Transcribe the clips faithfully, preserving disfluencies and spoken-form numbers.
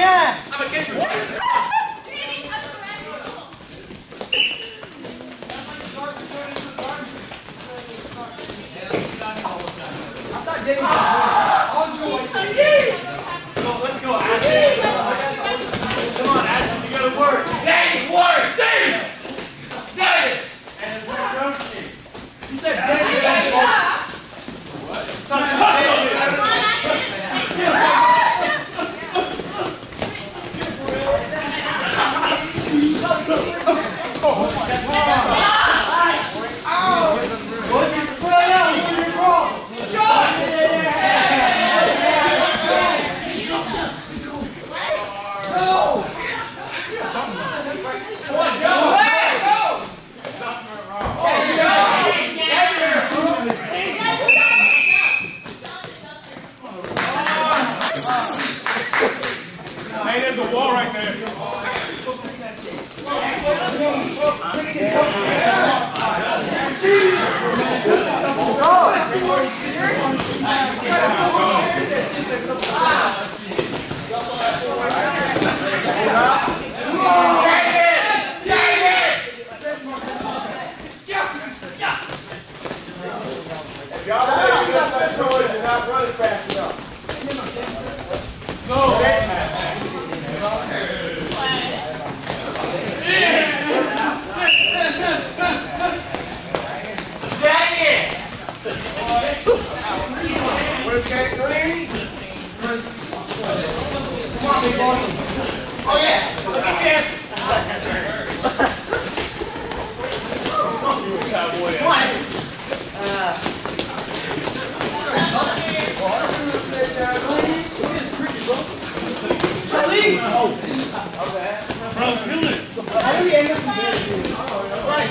ass! I'm a kid. I thought Danny was Go, let's go, Ashton. Come on, Ashton, you gotta work. Dave, work! Dave! Dave! And we're coaching. You said Dave. What? Something Hey, there's a wall right there. Y'all make enough noise and not running fast enough. Go! Where's Cat Green? Come on, big boy. Oh, yeah. Look at that. Come on. Charlie! Oh, okay. Bro, kill it. How do we end up in bed? Right.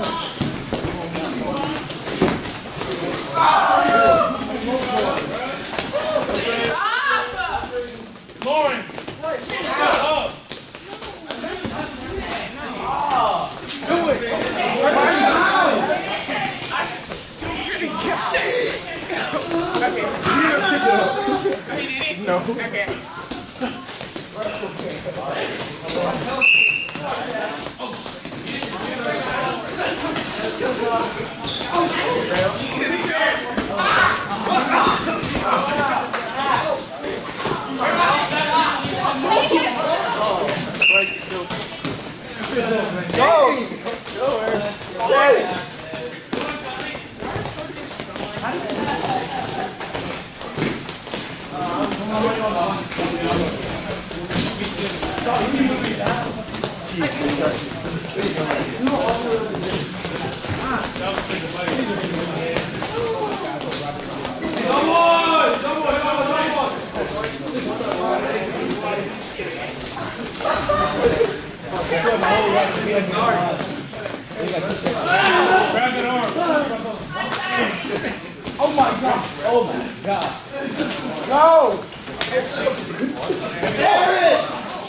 Lauren! Shut up! Do it! No. Okay. Go! Go, Aaron. Daddy! Grab that arm. Oh my God! Oh my God! No! Aaron!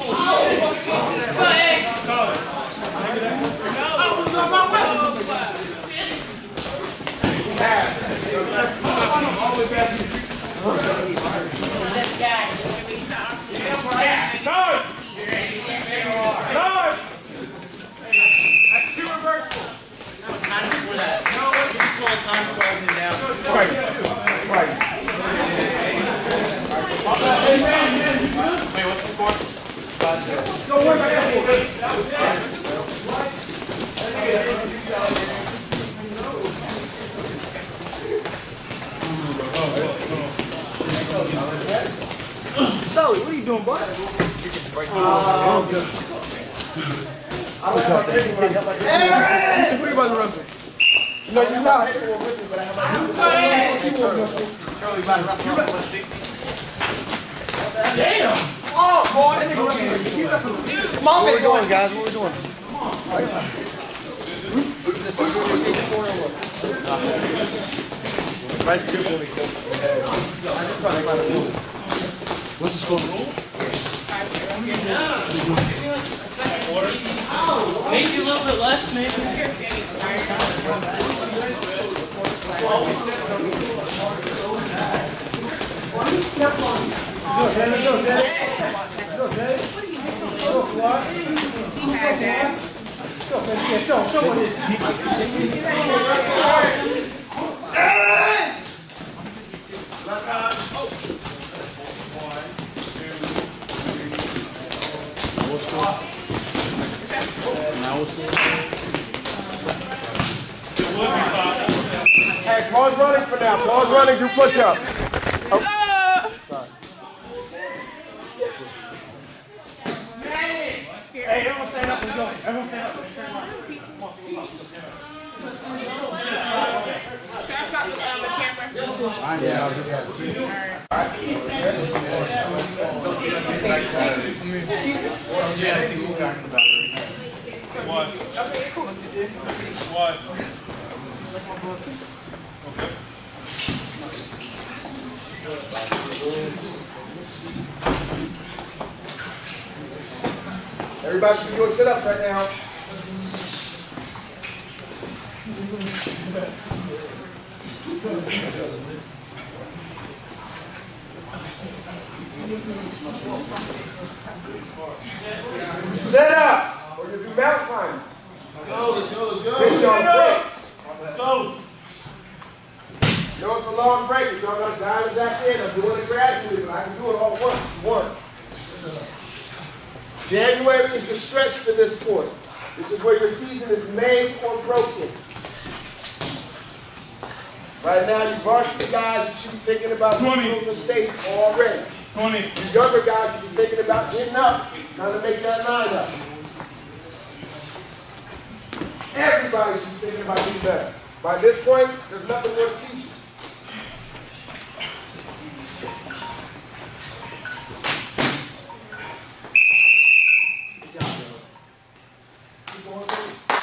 Start! Start! That's two reversals. Time before that. No, it's called time closing down. Right. Right. Wait, what's the score? Don't worry about that. What's the score? Sully, what are you doing, bud? Oh, good. I don't have to hit you when I got like this. You should put you about to wrestle. No, you're not. With me, but I have my Charlie about to wrestle on one sixty. Damn! Oh, boy, that nigga wrestling. Keep wrestling. Come on, What baby. we doing, guys? What we doing? Nice good for me, coach. I'm just trying to find a move. What's the score? Maybe a little bit less, maybe. Go, Daddy. Go, Daddy. Go, Daddy. Yeah, show, show what it is. Hey, pause running for now. Pause running, do push-up. Oh. Hey, everyone stand up and go. Everyone stand up and turn around. Come on, come on. Should I stop the, uh, the camera? Yeah, I was just What? What? Everybody should be doing sit-ups right now. Sit up, or you do mount time. Let's go, let's go, let's go. Sit up. Let's go. You know it's a long break. If y'all got to dive back in, I'm doing it gradually, but I can do it all at once. One. January is the stretch for this sport. This is where your season is made or broken. Right now, you varsity guys, you should be thinking about moving the state already. twenty. You younger guys should be thinking about getting up, trying to make that line up. Everybody should be thinking about getting better. By this point, there's nothing more to teach you. Keep going, baby.